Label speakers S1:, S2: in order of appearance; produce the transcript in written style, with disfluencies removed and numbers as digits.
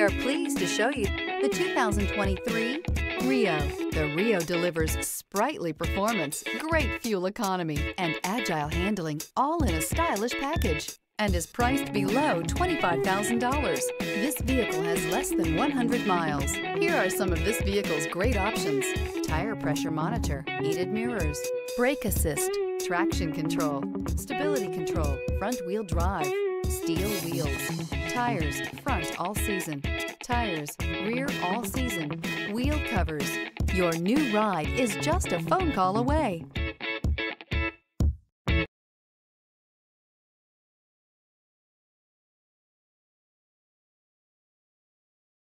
S1: are pleased to show you the 2023 Rio. The Rio delivers sprightly performance, great fuel economy, and agile handling, all in a stylish package, and is priced below $25,000. This vehicle has less than 100 miles. Here are some of this vehicle's great options: tire pressure monitor, heated mirrors, brake assist, traction control, stability control, front wheel drive, steel wheels, tires front all season, tires rear all season, wheel covers. Your new ride is just a phone call away.